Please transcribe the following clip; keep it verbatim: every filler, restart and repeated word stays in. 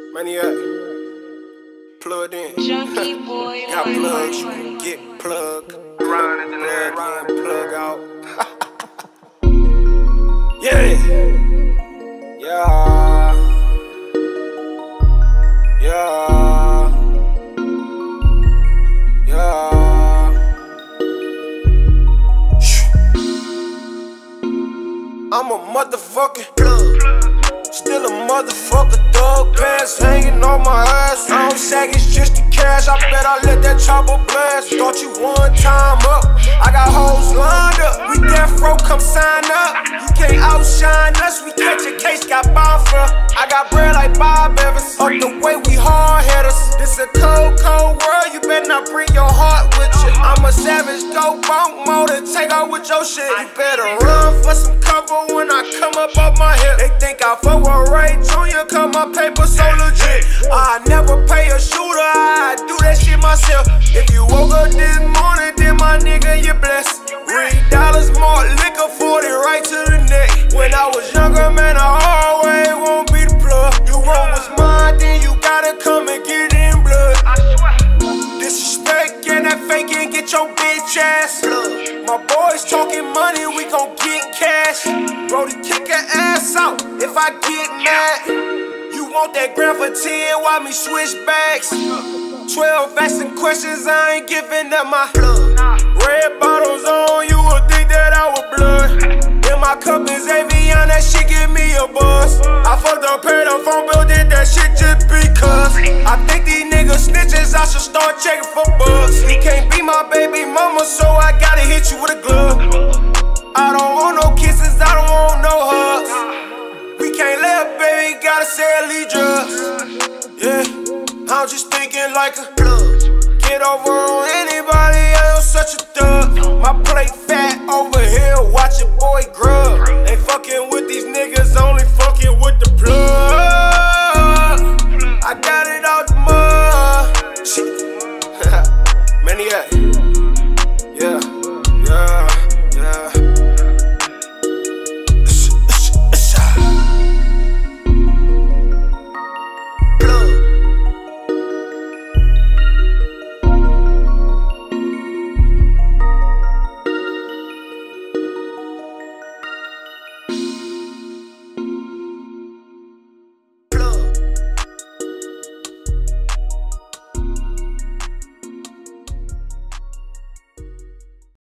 Maniac, plugged in. Junkie boy, Got plugs, you can get plugged. Plug in, plug out. Yeah. Yeah. Yeah. Yeah. I'm a motherfucking plug. Still a motherfucker thug, pants hanging on my ass. I don't sag, it's just the cash. I bet I let that chopper blast. Thought you one time up. I got hoes lined up. We death row, come sign up. You can't outshine us. We catch a case, got bomb for. I got bread like Bob Evans. Up the way we hard headers. This a cold, cold world. You better not bring your heart with you. I'm a savage, go bunk mode and take out with your shit. You better run for some cover when I come up off my hip. They think I fuck with Ray Junior, cause my paper so legit. I never pay a shooter, I do that shit myself. If you woke up this morning, then my nigga, you blessed. Three dollars more liquor, forty right to the neck. When I was younger, man, I always won't be the plug. You want what's mine, then you gotta come and get it in blood. Disrespect and that fake and get your bitch ass. My boys talking money, we gon' get cash. Brody, kick her ass out if I get mad. You want that grand for ten, why me switch bags? Twelve asking questions, I ain't giving up my blood. Red bottles on, you would think that I was blood. In my cup is Avion, that shit give me a buzz. I fucked up, paid the phone bill, did that shit just because. I think these niggas snitches, I should start checking for bugs. He can't be my baby mama, so I gotta hit you with a glove. I don't want no kisses, I don't want no hugs. We can't let baby, gotta sell these drugs. Yeah, I'm just thinking like a plug. Get over on anybody else, such a thug. My plate fat over here, watch your boy grub. They fucking with